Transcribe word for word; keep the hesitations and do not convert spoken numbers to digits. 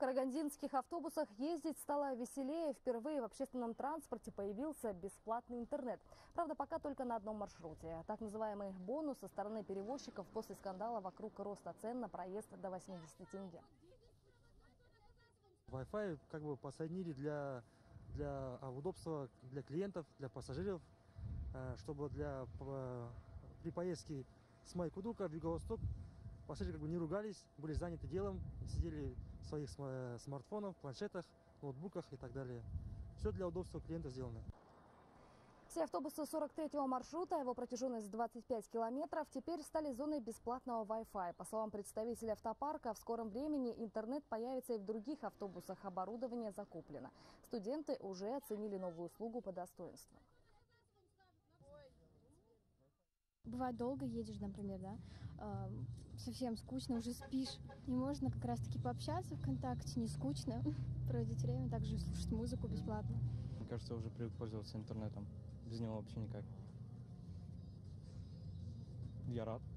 карагандинских автобусах ездить стало веселее. Впервые в общественном транспорте появился бесплатный интернет. Правда, пока только на одном маршруте. Так называемый бонус со стороны перевозчиков после скандала вокруг роста цен на проезд до восьмидесяти тенге. Wi-Fi как бы посоединили для, для удобства для клиентов, для пассажиров, чтобы для, при поездке с Майкудука в Юго-Восток пассажиры как бы не ругались, были заняты делом, сидели в своих смартфонах, планшетах, ноутбуках и так далее. Все для удобства клиента сделано. Все автобусы сорок третьего маршрута, его протяженность двадцать пять километров, теперь стали зоной бесплатного Wi-Fi. По словам представителя автопарка, в скором времени интернет появится и в других автобусах. Оборудование закуплено. Студенты уже оценили новую услугу по достоинству. Бывает, долго едешь, например, да, э, совсем скучно, уже спишь. И можно как раз-таки пообщаться ВКонтакте, не скучно, проводить время, также слушать музыку бесплатно. Мне кажется, я уже привык пользоваться интернетом. Без него вообще никак. Я рад.